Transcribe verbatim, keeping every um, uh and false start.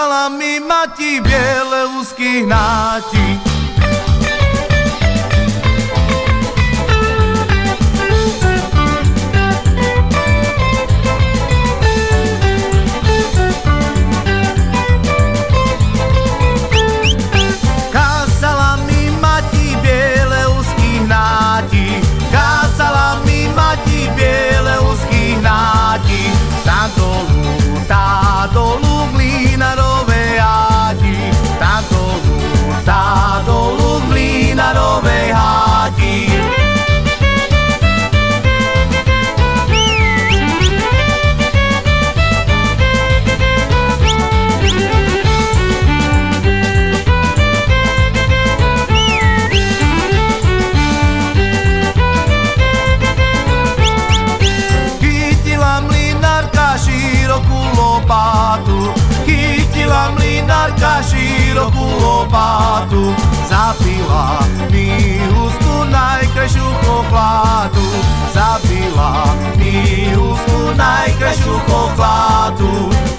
Kázala mi mati biele úzky hnáti. Kázala mi mati biele úzky hnáti. Kázala mi mati biele úzky hnáti. Tá dolu, tá dolu mlynarové hádi. Tá dolu, tá dolu mlynarové hádi. Chytila mlynárka širokú lopátu, zabila mi husku najkrajšiu chochlátu, zabila mi husku najkrajšiu chochlátu.